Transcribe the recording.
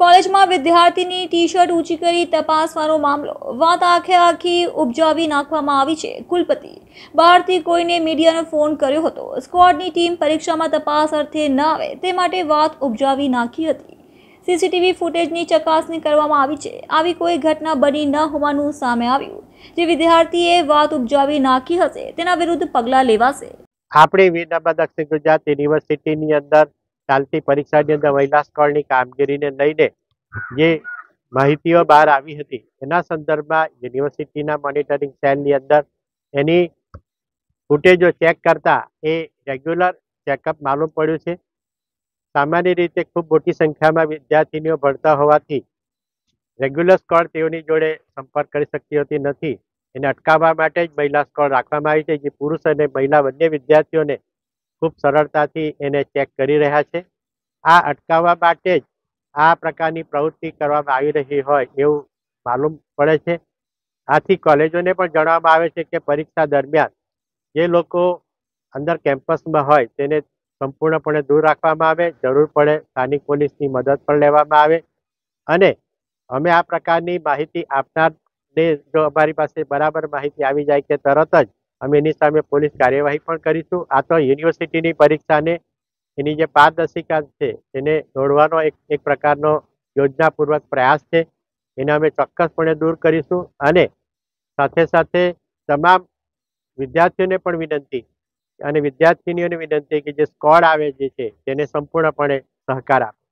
કોલેજમાં વિદ્યાર્થીની T shirt ઊંચી કરી તપાસવાનો મામલો વાત આખી ઉપજાવી નાખવામાં આવી છે। કુલપતિ બહારથી કોઈને મીડિયાનો ફોન કર્યો હતો। સ્ક્વોડની ટીમ પરીક્ષામાં તપાસ અર્થે ન આવે તે માટે વાત ઉપજાવી નાખી હતી। સીસીટીવી ફૂટેજની ચકાસણી કરવામાં આવી છે। આવી કોઈ ઘટના બની ન હોવાનું સામે આવ્યું। જે વિદ્યાર્થીએ વાત ઉપજાવી નાખી હશે તેના વિરુદ્ધ પગલાં લેવાશે। આપણી વીરનર્મદ દક્ષિણ ગુજરાત યુનિવર્સિટીની અંદર ચાલતી પરીક્ષાની અંદર મહિલા સ્કોડની કામગીરીને લઈને જે માહિતીઓ બહાર આવી હતી એના સંદર્ભમાં યુનિવર્સિટીના મોનિટરિંગ સેલની અંદર એની ફૂટેજો ચેક કરતા એ રેગ્યુલર ચેકઅપ માલુમ પડ્યું છે। સામાન્ય રીતે ખૂબ મોટી સંખ્યામાં વિદ્યાર્થીનીઓ ભણતા હોવાથી રેગ્યુલર સ્કોડ તેઓની જોડે સંપર્ક કરી શકતી હોતી નથી। એને અટકાવવા માટે જ મહિલા સ્કોડ રાખવામાં આવી છે, જે પુરુષ અને મહિલા બંને વિદ્યાર્થીઓને ખૂબ સરળતાથી એને ચેક કરી રહ્યા છે। આ અટકાવવા માટે જ આ પ્રકારની પ્રવૃત્તિ કરવામાં આવી રહી હોય એવું માલુમ પડે છે। આથી કોલેજોને પણ જણાવવામાં આવે છે કે પરીક્ષા દરમિયાન જે લોકો અંદર કેમ્પસમાં હોય તેને સંપૂર્ણપણે દૂર રાખવામાં આવે। જરૂર પડે સ્થાનિક પોલીસની મદદ પણ લેવામાં આવે અને અમે આ પ્રકારની માહિતી આપનારને જો અમારી પાસે બરાબર માહિતી આવી જાય કે તરત જ અમે એની સામે પોલીસ કાર્યવાહી પણ કરીશું। આ તો યુનિવર્સિટીની પરીક્ષાને એની જે પારદર્શિતા છે એને દોડવાનો એક પ્રકારનો યોજનાપૂર્વક પ્રયાસ છે, એને અમે ચોક્કસપણે દૂર કરીશું અને સાથે સાથે તમામ વિદ્યાર્થીઓને પણ વિનંતી અને વિદ્યાર્થીનીઓને વિનંતી કે જે સ્કોડ આવે છે તેને સંપૂર્ણપણે સહકાર આપે।